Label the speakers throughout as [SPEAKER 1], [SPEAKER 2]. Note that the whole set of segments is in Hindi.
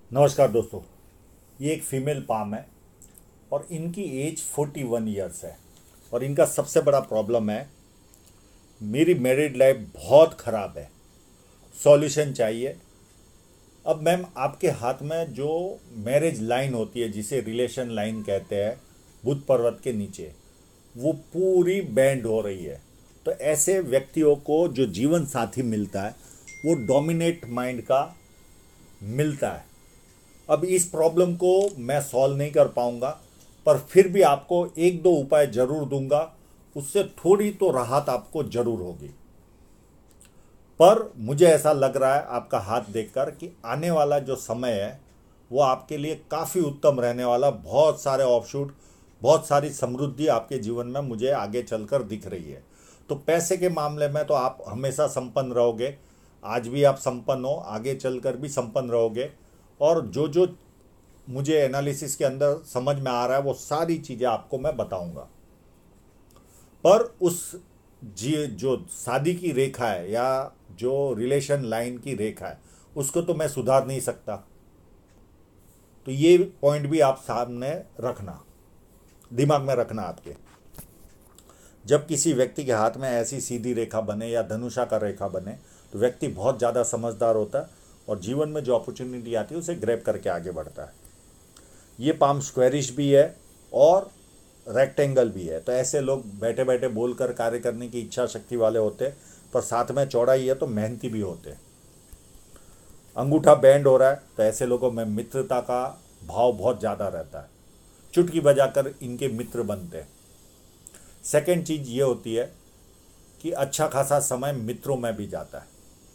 [SPEAKER 1] नमस्कार दोस्तों। ये एक फीमेल पाम है और इनकी एज 41 ईयर्स है। और इनका सबसे बड़ा प्रॉब्लम है, मेरी मैरिड लाइफ बहुत ख़राब है, सॉल्यूशन चाहिए। अब मैम, आपके हाथ में जो मैरिज लाइन होती है, जिसे रिलेशन लाइन कहते हैं, बुध पर्वत के नीचे वो पूरी बैंड हो रही है। तो ऐसे व्यक्तियों को जो जीवन साथी मिलता है वो डोमिनेट माइंड का मिलता है। अब इस प्रॉब्लम को मैं सॉल्व नहीं कर पाऊंगा, पर फिर भी आपको एक दो उपाय जरूर दूंगा। उससे थोड़ी तो राहत आपको जरूर होगी। पर मुझे ऐसा लग रहा है आपका हाथ देखकर कि आने वाला जो समय है वो आपके लिए काफ़ी उत्तम रहने वाला। बहुत सारे ऑफशूट, बहुत सारी समृद्धि आपके जीवन में मुझे आगे चलकर दिख रही है। तो पैसे के मामले में तो आप हमेशा संपन्न रहोगे। आज भी आप संपन्न हो, आगे चलकर भी संपन्न रहोगे। और जो जो मुझे एनालिसिस के अंदर समझ में आ रहा है वो सारी चीज़ें आपको मैं बताऊंगा। पर उस जी जो शादी की रेखा है या जो रिलेशन लाइन की रेखा है उसको तो मैं सुधार नहीं सकता। तो ये पॉइंट भी आप सामने रखना, दिमाग में रखना आपके। जब किसी व्यक्ति के हाथ में ऐसी सीधी रेखा बने या धनुषा का रेखा बने तो व्यक्ति बहुत ज़्यादा समझदार होता है और जीवन में जो अपॉर्चुनिटी आती है उसे ग्रैब करके आगे बढ़ता है। ये पाम स्क्वेरिश भी है और रेक्टेंगल भी है। तो ऐसे लोग बैठे बैठे बोलकर कार्य करने की इच्छा शक्ति वाले होते हैं, पर साथ में चौड़ाई है तो मेहनती भी होते हैं। अंगूठा बैंड हो रहा है तो ऐसे लोगों में मित्रता का भाव बहुत ज़्यादा रहता है। चुटकी बजाकर इनके मित्र बनते हैं। सेकंड चीज़ ये होती है कि अच्छा खासा समय मित्रों में भी जाता है।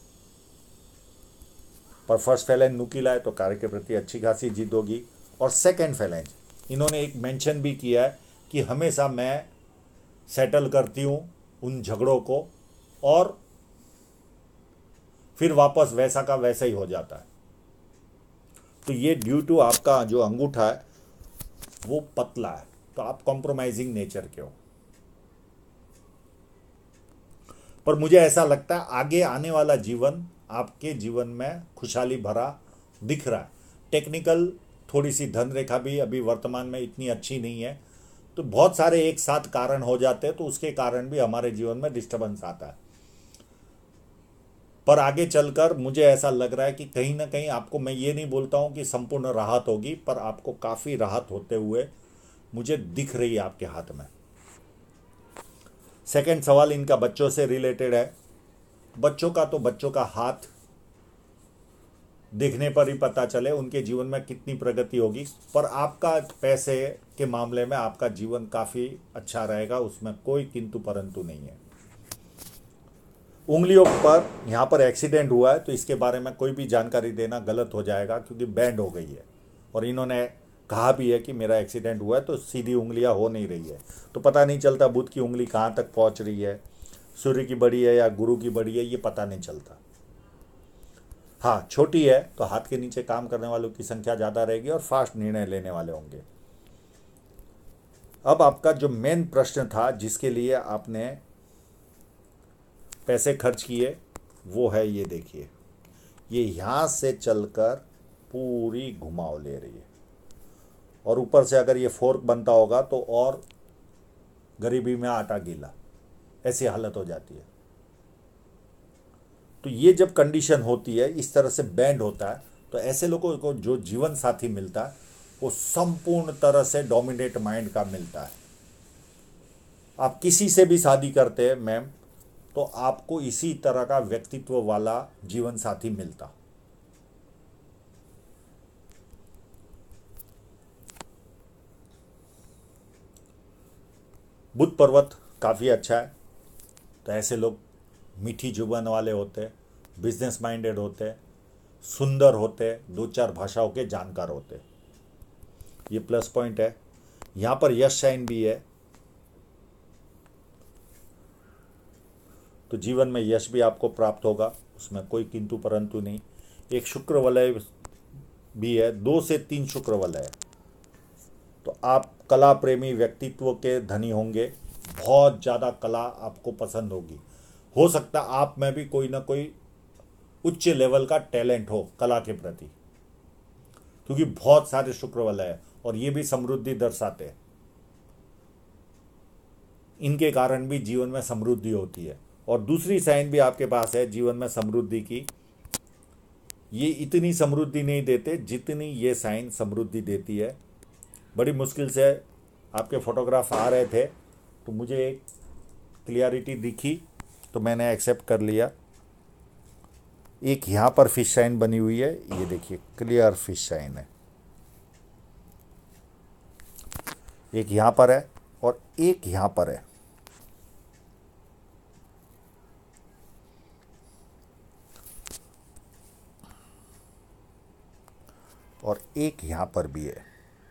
[SPEAKER 1] पर फर्स्ट फैलेंज नुकीला है तो कार्य के प्रति अच्छी खासी जिद होगी। और सेकंड फैलेंज इन्होंने एक मेंशन भी किया है कि हमेशा मैं सेटल करती हूँ उन झगड़ों को और फिर वापस वैसा का वैसा ही हो जाता है। तो ये ड्यू टू आपका जो अंगूठा है वो पतला है, तो आप कॉम्प्रोमाइजिंग नेचर के हो। पर मुझे ऐसा लगता है आगे आने वाला जीवन आपके जीवन में खुशहाली भरा दिख रहा है। टेक्निकल थोड़ी सी धन रेखा भी अभी वर्तमान में इतनी अच्छी नहीं है, तो बहुत सारे एक साथ कारण हो जाते हैं, तो उसके कारण भी हमारे जीवन में डिस्टर्बेंस आता है। पर आगे चलकर मुझे ऐसा लग रहा है कि कहीं ना कहीं आपको, मैं ये नहीं बोलता हूँ कि संपूर्ण राहत होगी, पर आपको काफ़ी राहत होते हुए मुझे दिख रही है आपके हाथ में। सेकंड सवाल इनका बच्चों से रिलेटेड है। बच्चों का तो बच्चों का हाथ देखने पर ही पता चले उनके जीवन में कितनी प्रगति होगी। पर आपका पैसे के मामले में आपका जीवन काफ़ी अच्छा रहेगा, उसमें कोई किंतु परंतु नहीं है। उंगलियों पर यहाँ पर एक्सीडेंट हुआ है तो इसके बारे में कोई भी जानकारी देना गलत हो जाएगा, क्योंकि बैंड हो गई है। और इन्होंने कहा भी है कि मेरा एक्सीडेंट हुआ है तो सीधी उंगलियां हो नहीं रही है। तो पता नहीं चलता बुध की उंगली कहाँ तक पहुँच रही है, सूर्य की बड़ी है या गुरु की बड़ी है, ये पता नहीं चलता। हाँ, छोटी है तो हाथ के नीचे काम करने वालों की संख्या ज़्यादा रहेगी और फास्ट निर्णय लेने वाले होंगे। अब आपका जो मेन प्रश्न था जिसके लिए आपने पैसे खर्च किए वो है, ये देखिए, ये यहाँ से चलकर पूरी घुमाव ले रही है। और ऊपर से अगर ये फोर्क बनता होगा तो और गरीबी में आटा गीला, ऐसी हालत हो जाती है। तो ये जब कंडीशन होती है, इस तरह से बैंड होता है, तो ऐसे लोगों को जो जीवन साथी मिलता है वो संपूर्ण तरह से डोमिनेट माइंड का मिलता है। आप किसी से भी शादी करते हैं मैम, तो आपको इसी तरह का व्यक्तित्व वाला जीवन साथी मिलता। बुध पर्वत काफ़ी अच्छा है, तो ऐसे लोग मीठी जुबान वाले होते हैं, बिजनेस माइंडेड होते हैं, सुंदर होते हैं, दो चार भाषाओं के जानकार होते हैं। ये प्लस पॉइंट है। यहाँ पर यश साइन भी है, तो जीवन में यश भी आपको प्राप्त होगा, उसमें कोई किंतु परंतु नहीं। एक शुक्र वलय भी है, 2 से 3 शुक्र वलय है। तो आप कला प्रेमी व्यक्तित्व के धनी होंगे, बहुत ज़्यादा कला आपको पसंद होगी। हो सकता है आप में भी कोई ना कोई उच्च लेवल का टैलेंट हो कला के प्रति। क्योंकि बहुत सारे शुक्र वलय है और ये भी समृद्धि दर्शाते हैं। इनके कारण भी जीवन में समृद्धि होती है। और दूसरी साइन भी आपके पास है जीवन में समृद्धि की। ये इतनी समृद्धि नहीं देते जितनी ये साइन समृद्धि देती है। बड़ी मुश्किल से आपके फोटोग्राफ आ रहे थे तो मुझे एक क्लियरिटी दिखी तो मैंने एक्सेप्ट कर लिया। एक यहाँ पर फिश साइन बनी हुई है, ये देखिए क्लियर फिश साइन है। एक यहाँ पर है और एक यहाँ पर है। और एक यहाँ पर भी है।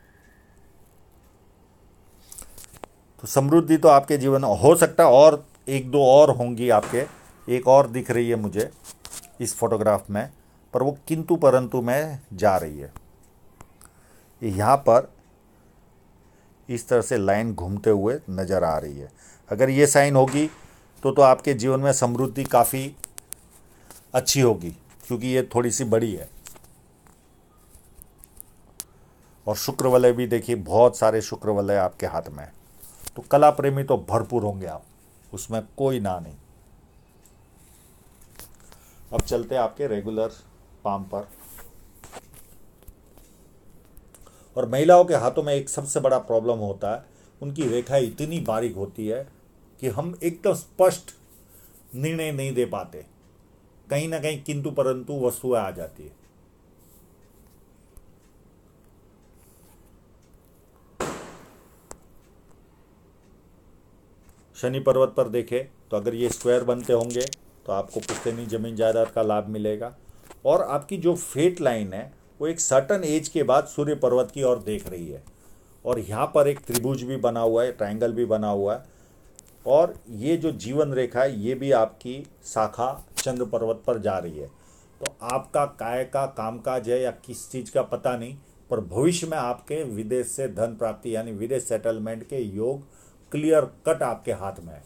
[SPEAKER 1] तो समृद्धि तो आपके जीवन में हो सकता है, और एक दो और होंगी आपके। एक और दिख रही है मुझे इस फोटोग्राफ में, पर वो किंतु परंतु में जा रही है। यहाँ पर इस तरह से लाइन घूमते हुए नज़र आ रही है। अगर ये साइन होगी तो आपके जीवन में समृद्धि काफ़ी अच्छी होगी, क्योंकि ये थोड़ी सी बड़ी है। और शुक्र वलय भी देखिए, बहुत सारे शुक्र वलय आपके हाथ में है। तो कला प्रेमी तो भरपूर होंगे आप, उसमें कोई ना नहीं। अब चलते हैं आपके रेगुलर पाम पर। और महिलाओं के हाथों में एक सबसे बड़ा प्रॉब्लम होता है, उनकी रेखा इतनी बारीक होती है कि हम एकदम स्पष्ट निर्णय नहीं दे पाते। कहीं ना कहीं किंतु परंतु वस्तुएं आ जाती है। शनि पर्वत पर देखें तो अगर ये स्क्वायर बनते होंगे तो आपको पुश्तैनी जमीन जायदाद का लाभ मिलेगा। और आपकी जो फेट लाइन है वो एक सर्टन एज के बाद सूर्य पर्वत की ओर देख रही है। और यहाँ पर एक त्रिभुज भी बना हुआ है, ट्रायंगल भी बना हुआ है। और ये जो जीवन रेखा है ये भी आपकी शाखा चंद्र पर्वत पर जा रही है। तो आपका काय का कामकाज है या किस चीज़ का पता नहीं, पर भविष्य में आपके विदेश से धन प्राप्ति यानी विदेश सेटलमेंट के योग क्लियर कट आपके हाथ में है।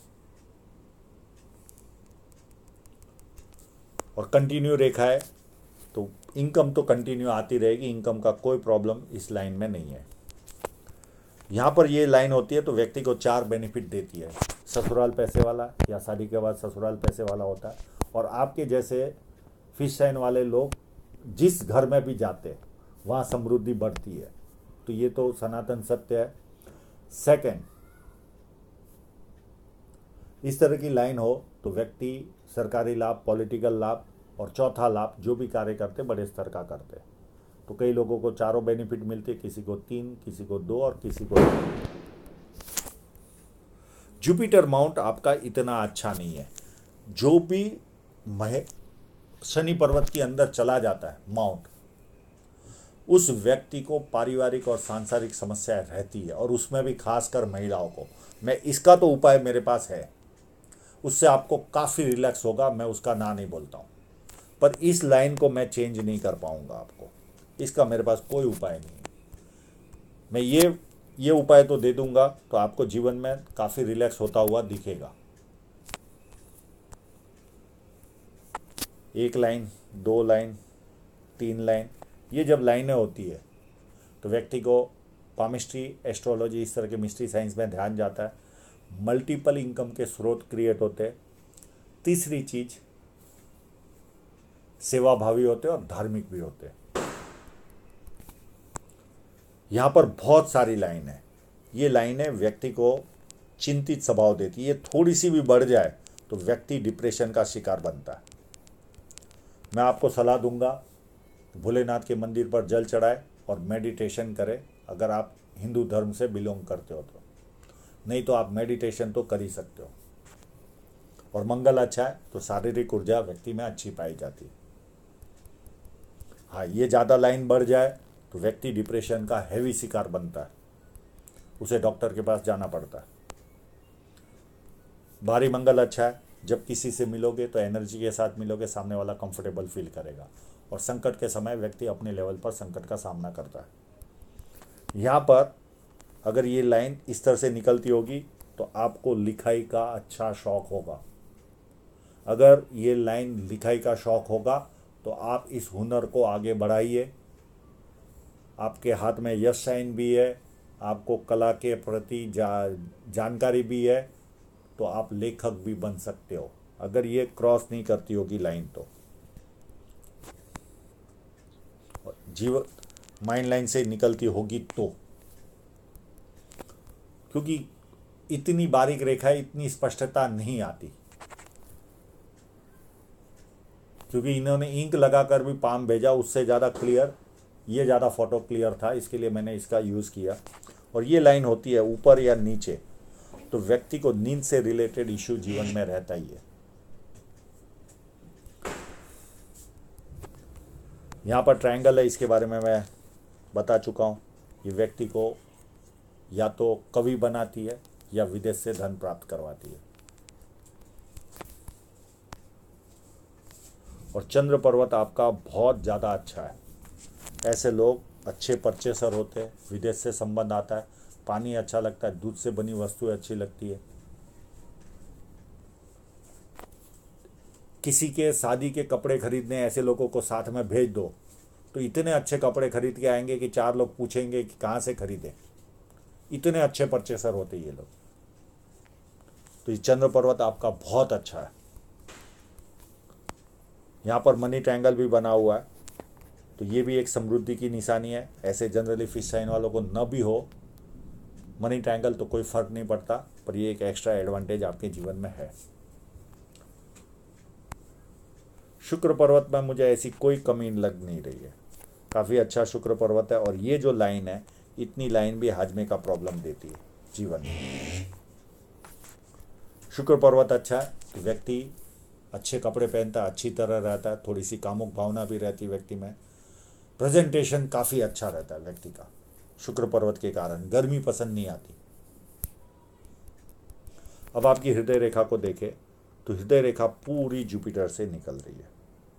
[SPEAKER 1] और कंटिन्यू रेखा है तो इनकम तो कंटिन्यू आती रहेगी, इनकम का कोई प्रॉब्लम इस लाइन में नहीं है। यहाँ पर ये लाइन होती है तो व्यक्ति को 4 बेनिफिट देती है। ससुराल पैसे वाला या शादी के बाद ससुराल पैसे वाला होता है। और आपके जैसे फिश साइन वाले लोग जिस घर में भी जाते हैं वहाँ समृद्धि बढ़ती है। तो ये तो सनातन सत्य है। सेकंड, इस तरह की लाइन हो तो व्यक्ति सरकारी लाभ, पॉलिटिकल लाभ, और चौथा लाभ जो भी कार्य करते बड़े स्तर का करते। तो कई लोगों को 4 बेनिफिट मिलते, किसी को 3, किसी को 2 और किसी को 1। जुपिटर माउंट आपका इतना अच्छा नहीं है। जो भी शनि पर्वत के अंदर चला जाता है माउंट, उस व्यक्ति को पारिवारिक और सांसारिक समस्याएं रहती है, और उसमें भी खासकर महिलाओं को। मैं इसका तो उपाय मेरे पास है, उससे आपको काफ़ी रिलैक्स होगा। मैं उसका ना नहीं बोलता हूँ, पर इस लाइन को मैं चेंज नहीं कर पाऊँगा आपको। इसका मेरे पास कोई उपाय नहीं है। मैं ये उपाय तो दे दूंगा तो आपको जीवन में काफ़ी रिलैक्स होता हुआ दिखेगा। 1 लाइन, 2 लाइन, 3 लाइन, ये जब लाइनें होती है तो व्यक्ति को पामिस्ट्री, एस्ट्रोलॉजी, इस तरह के मिस्ट्री साइंस में ध्यान जाता है। मल्टीपल इनकम के स्रोत क्रिएट होते हैं। तीसरी चीज, सेवाभावी होते हैं और धार्मिक भी होते हैं। यहाँ पर बहुत सारी लाइन है। ये लाइनें व्यक्ति को चिंतित स्वभाव देती है। ये थोड़ी सी भी बढ़ जाए तो व्यक्ति डिप्रेशन का शिकार बनता है। मैं आपको सलाह दूंगा, भोलेनाथ के मंदिर पर जल चढ़ाए और मेडिटेशन करें, अगर आप हिंदू धर्म से बिलोंग करते हो तो। नहीं तो आप मेडिटेशन तो कर ही सकते हो। और मंगल अच्छा है तो शारीरिक ऊर्जा व्यक्ति में अच्छी पाई जाती है। हाँ, ये ज़्यादा लाइन बढ़ जाए तो व्यक्ति डिप्रेशन का हैवी शिकार बनता है, उसे डॉक्टर के पास जाना पड़ता है। भारी मंगल अच्छा है, जब किसी से मिलोगे तो एनर्जी के साथ मिलोगे, सामने वाला कंफर्टेबल फील करेगा। और संकट के समय व्यक्ति अपने लेवल पर संकट का सामना करता है। यहाँ पर अगर ये लाइन इस तरह से निकलती होगी तो आपको लिखाई का अच्छा शौक होगा। अगर ये लाइन लिखाई का शौक होगा तो आप इस हुनर को आगे बढ़ाइए आपके हाथ में यश साइन भी है, आपको कला के प्रति जानकारी भी है, तो आप लेखक भी बन सकते हो अगर ये क्रॉस नहीं करती होगी लाइन तो। जीव माइंड लाइन से निकलती होगी तो, क्योंकि इतनी बारीक रेखा, इतनी स्पष्टता नहीं आती, क्योंकि इन्होंने इंक लगाकर भी पाम भेजा, उससे ज़्यादा क्लियर, ये ज़्यादा फोटो क्लियर था, इसके लिए मैंने इसका यूज़ किया। और ये लाइन होती है ऊपर या नीचे, तो व्यक्ति को नींद से रिलेटेड इश्यू जीवन में रहता ही है। यहाँ पर ट्रायंगल है, इसके बारे में मैं बता चुका हूँ। ये व्यक्ति को या तो कवि बनाती है या विदेश से धन प्राप्त करवाती है। और चंद्र पर्वत आपका बहुत ज़्यादा अच्छा है। ऐसे लोग अच्छे परचेसर होते हैं, विदेश से संबंध आता है, पानी अच्छा लगता है, दूध से बनी वस्तुएं अच्छी लगती है। किसी के शादी के कपड़े खरीदने ऐसे लोगों को साथ में भेज दो तो इतने अच्छे कपड़े खरीद के आएंगे कि 4 लोग पूछेंगे कि कहाँ से खरीदे। इतने अच्छे परचेसर होते ये लोग। तो ये चंद्र पर्वत आपका बहुत अच्छा है। यहाँ पर मनी ट्रायंगल भी बना हुआ है, तो ये भी एक समृद्धि की निशानी है। ऐसे जनरली फिश साइन वालों को न भी हो मनी ट्रायंगल तो कोई फर्क नहीं पड़ता, पर ये एक एक्स्ट्रा एडवांटेज आपके जीवन में है। शुक्र पर्वत में मुझे ऐसी कोई कमी लग नहीं रही है, काफ़ी अच्छा शुक्र पर्वत है। और ये जो लाइन है, इतनी लाइन भी हाजमे का प्रॉब्लम देती है जीवन में। शुक्र पर्वत अच्छा है, व्यक्ति अच्छे कपड़े पहनता है, अच्छी तरह रहता है, थोड़ी सी कामुक भावना भी रहती है व्यक्ति में, प्रेजेंटेशन काफ़ी अच्छा रहता है व्यक्ति का शुक्र पर्वत के कारण, गर्मी पसंद नहीं आती। अब आपकी हृदय रेखा को देखें तो हृदय रेखा पूरी जुपिटर से निकल रही है,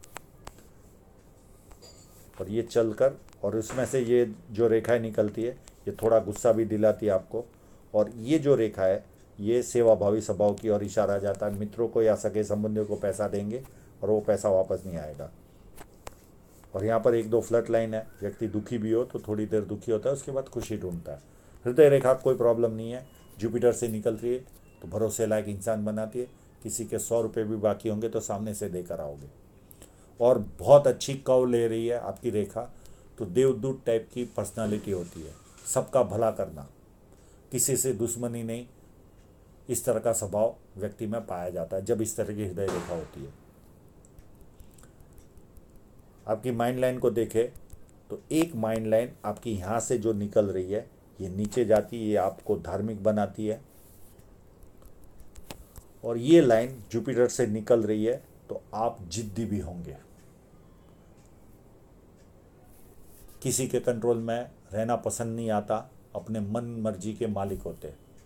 [SPEAKER 1] और ये चलकर, और उसमें से ये जो रेखाएं निकलती है ये थोड़ा गुस्सा भी दिलाती है आपको। और ये जो रेखा है ये सेवाभावी स्वभाव की ओर इशारा जाता है। मित्रों को या सगे संबंधियों को पैसा देंगे और वो पैसा वापस नहीं आएगा। और यहाँ पर 1-2 फ्लड लाइन है, व्यक्ति दुखी भी हो तो थोड़ी देर दुखी होता है, उसके बाद खुशी ढूंढता है। हृदय रेखा कोई प्रॉब्लम नहीं है, जुपिटर से निकल रही है तो भरोसे लायक इंसान बनाती है। किसी के 100 रुपये भी बाकी होंगे तो सामने से देकर आओगे। और बहुत अच्छी कव ले रही है आपकी रेखा, तो देवदूत टाइप की पर्सनालिटी होती है, सबका भला करना, किसी से दुश्मनी नहीं, इस तरह का स्वभाव व्यक्ति में पाया जाता है जब इस तरह की हृदय रेखा होती है। आपकी माइंड लाइन को देखें तो एक माइंड लाइन आपकी यहाँ से जो निकल रही है ये नीचे जाती है, ये आपको धार्मिक बनाती है। और ये लाइन जुपिटर से निकल रही है तो आप जिद्दी भी होंगे, किसी के कंट्रोल में रहना पसंद नहीं आता, अपने मन मर्जी के मालिक होते।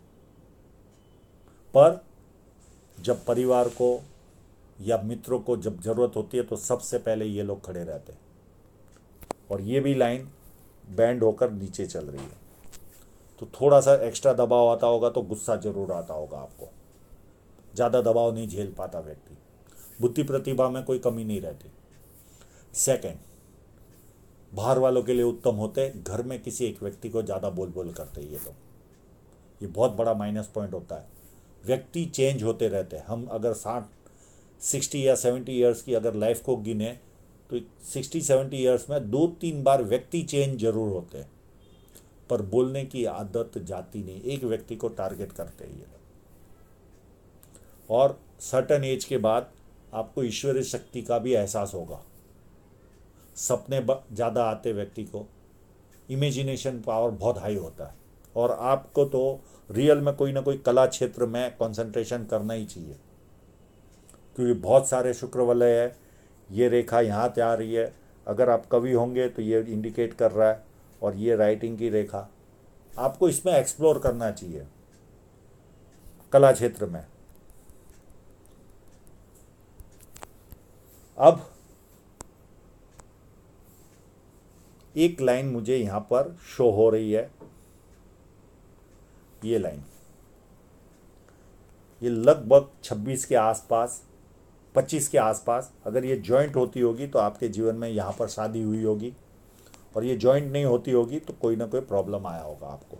[SPEAKER 1] पर जब परिवार को या मित्रों को जब जरूरत होती है तो सबसे पहले ये लोग खड़े रहते। और ये भी लाइन बैंड होकर नीचे चल रही है, तो थोड़ा सा एक्स्ट्रा दबाव आता होगा तो गुस्सा जरूर आता होगा आपको। ज़्यादा दबाव नहीं झेल पाता व्यक्ति, बुद्धि प्रतिभा में कोई कमी नहीं रहती। सेकंड, बाहर वालों के लिए उत्तम होते, घर में किसी एक व्यक्ति को ज़्यादा बोल बोल करते ये लोग, ये बहुत बड़ा माइनस पॉइंट होता है। व्यक्ति चेंज होते रहते हैं। हम अगर 60 या 70 ईयर्स की अगर लाइफ को गिने तो 60-70 ईयर्स में 2-3 बार व्यक्ति चेंज जरूर होते हैं, पर बोलने की आदत जाती नहीं, एक व्यक्ति को टारगेट करते हैं ये लोग। और सर्टन एज के बाद आपको ईश्वरीय शक्ति का भी एहसास होगा, सपने ज़्यादा आते व्यक्ति को, इमेजिनेशन पावर बहुत हाई होता है। और आपको तो रियल में कोई ना कोई कला क्षेत्र में कंसंट्रेशन करना ही चाहिए, क्योंकि बहुत सारे शुक्र वलय है। ये रेखा यहाँ से आ रही है, अगर आप कवि होंगे तो ये इंडिकेट कर रहा है। और ये राइटिंग की रेखा, आपको इसमें एक्सप्लोर करना चाहिए कला क्षेत्र में। अब एक लाइन मुझे यहाँ पर शो हो रही है, ये लाइन, ये लगभग 26 के आसपास, 25 के आसपास, अगर ये जॉइंट होती होगी तो आपके जीवन में यहाँ पर शादी हुई होगी और ये जॉइंट नहीं होती होगी तो कोई ना कोई प्रॉब्लम आया होगा आपको।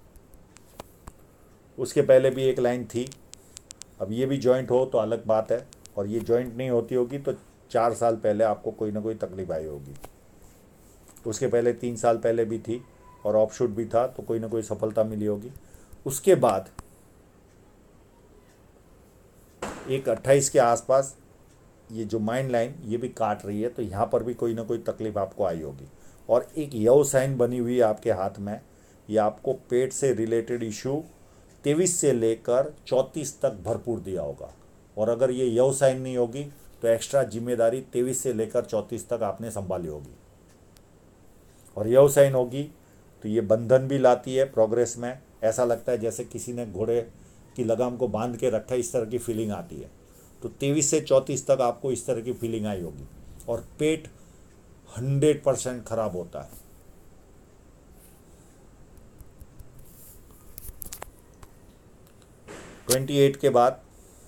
[SPEAKER 1] उसके पहले भी एक लाइन थी, अब ये भी जॉइंट हो तो अलग बात है, और ये जॉइंट नहीं होती होगी तो 4 साल पहले आपको कोई ना कोई तकलीफ आई होगी। उसके पहले 3 साल पहले भी थी और ऑफशूट भी था तो कोई ना कोई सफलता मिली होगी। उसके बाद एक 28 के आसपास ये जो माइंड लाइन ये भी काट रही है, तो यहाँ पर भी कोई ना कोई तकलीफ आपको आई होगी। और एक यव साइन बनी हुई है आपके हाथ में, ये आपको पेट से रिलेटेड इशू 23 से लेकर 34 तक भरपूर दिया होगा। और अगर ये यव साइन नहीं होगी तो एक्स्ट्रा जिम्मेदारी 23 से लेकर 34 तक आपने संभाली होगी। और यव साइन होगी तो ये बंधन भी लाती है प्रोग्रेस में, ऐसा लगता है जैसे किसी ने घोड़े की लगाम को बांध के रखा है, इस तरह की फीलिंग आती है। तो 23 से 34 तक आपको इस तरह की फीलिंग आई होगी। और पेट 100% खराब होता है। ट्वेंटी 28 के बाद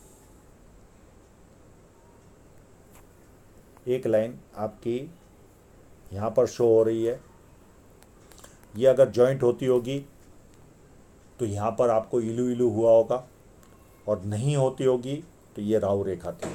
[SPEAKER 1] एक लाइन आपकी यहाँ पर शो हो रही है, ये अगर जॉइंट होती होगी तो यहाँ पर आपको इलू इलू हुआ होगा, और नहीं होती होगी तो ये राहु रेखा थी।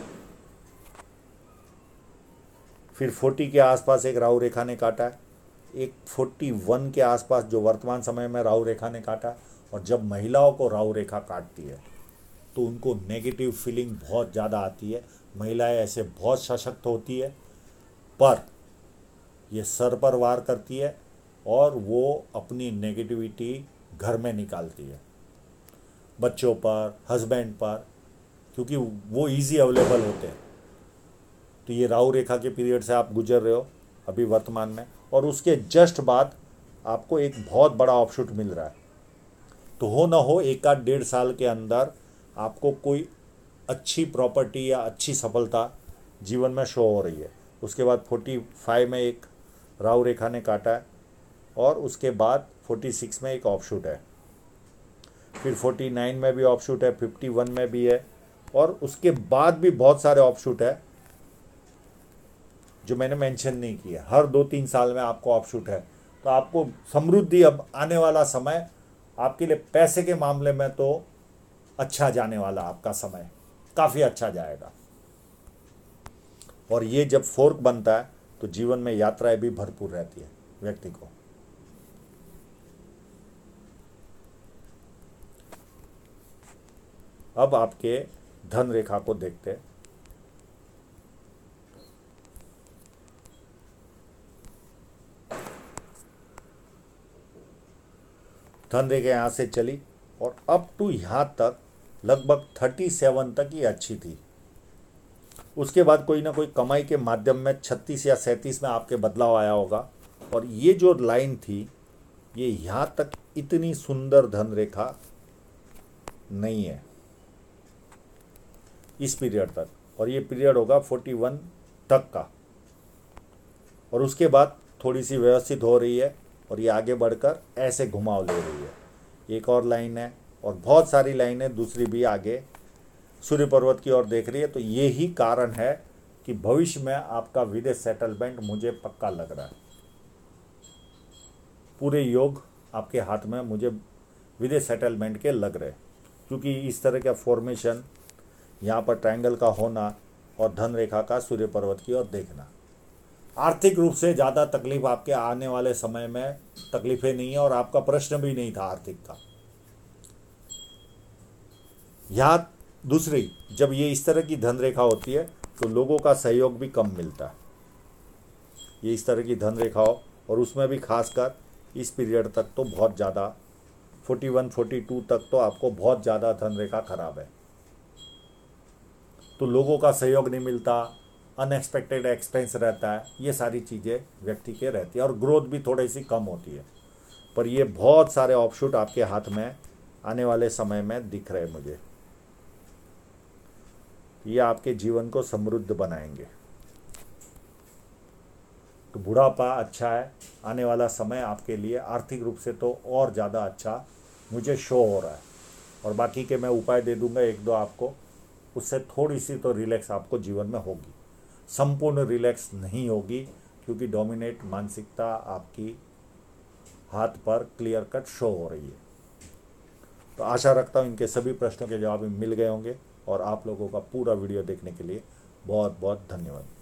[SPEAKER 1] फिर 40 के आसपास एक राहु रेखा ने काटा है, एक 41 के आसपास जो वर्तमान समय में राहु रेखा ने काटा। और जब महिलाओं को राहु रेखा काटती है तो उनको नेगेटिव फीलिंग बहुत ज़्यादा आती है। महिलाएं ऐसे बहुत सशक्त होती है, पर ये सर पर वार करती है और वो अपनी नेगेटिविटी घर में निकालती है, बच्चों पर, हस्बैंड पर, क्योंकि वो इजी अवेलेबल होते हैं। तो ये राहु रेखा के पीरियड से आप गुजर रहे हो अभी वर्तमान में, और उसके जस्ट बाद आपको एक बहुत बड़ा ऑफशूट मिल रहा है। तो हो ना हो 1-1.5 साल के अंदर आपको कोई अच्छी प्रॉपर्टी या अच्छी सफलता जीवन में शो हो रही है। उसके बाद 45 में एक राहु रेखा ने काटा है, और उसके बाद 46 में एक ऑफशूट है, फिर 49 में भी ऑफशूट है, 51 में भी है, और उसके बाद भी बहुत सारे ऑफशूट है जो मैंने मेंशन नहीं किया। हर 2-3 साल में आपको ऑफशूट है। तो आपको समृद्धि, अब आने वाला समय आपके लिए पैसे के मामले में तो अच्छा जाने वाला, आपका समय काफ़ी अच्छा जाएगा। और ये जब फोर्क बनता है तो जीवन में यात्राएं भी भरपूर रहती है व्यक्ति को। अब आपके धन रेखा को देखते हैं। धन रेखा यहाँ से चली और अप टू यहाँ तक लगभग 37 तक ही अच्छी थी। उसके बाद कोई ना कोई कमाई के माध्यम में 36 या 37 में आपके बदलाव आया होगा। और ये जो लाइन थी ये यहाँ तक इतनी सुंदर धन रेखा नहीं है इस पीरियड तक, और ये पीरियड होगा 41 तक का। और उसके बाद थोड़ी सी व्यवस्थित हो रही है और ये आगे बढ़कर ऐसे घुमाव ले रही है। एक और लाइन है और बहुत सारी लाइनें दूसरी भी आगे सूर्य पर्वत की ओर देख रही है। तो ये ही कारण है कि भविष्य में आपका विदेश सेटलमेंट मुझे पक्का लग रहा है। पूरे योग आपके हाथ में मुझे विदेश सेटलमेंट के लग रहे, क्योंकि इस तरह का फॉर्मेशन, यहाँ पर ट्रायंगल का होना और धन रेखा का सूर्य पर्वत की ओर देखना। आर्थिक रूप से ज़्यादा तकलीफ आपके आने वाले समय में तकलीफें नहीं है, और आपका प्रश्न भी नहीं था आर्थिक का। यहाँ दूसरी, जब ये इस तरह की धन रेखा होती है तो लोगों का सहयोग भी कम मिलता है। ये इस तरह की धन रेखा हो, और उसमें भी खासकर इस पीरियड तक तो बहुत ज़्यादा 41-42 तक तो आपको बहुत ज़्यादा धन रेखा खराब है। तो लोगों का सहयोग नहीं मिलता, अनएक्सपेक्टेड एक्सपेंस रहता है, ये सारी चीज़ें व्यक्ति के रहती है, और ग्रोथ भी थोड़ी सी कम होती है। पर ये बहुत सारे ऑफशूट आपके हाथ में आने वाले समय में दिख रहे मुझे। ये आपके जीवन को समृद्ध बनाएंगे। तो बुढ़ापा अच्छा है, आने वाला समय आपके लिए आर्थिक रूप से तो और ज़्यादा अच्छा मुझे शो हो रहा है। और बाकी के मैं उपाय दे दूंगा 1-2 आपको, उससे थोड़ी सी तो रिलैक्स आपको जीवन में होगी। संपूर्ण रिलैक्स नहीं होगी, क्योंकि डोमिनेट मानसिकता आपकी हाथ पर क्लियर कट शो हो रही है। तो आशा रखता हूँ इनके सभी प्रश्नों के जवाब मिल गए होंगे, और आप लोगों का पूरा वीडियो देखने के लिए बहुत बहुत धन्यवाद।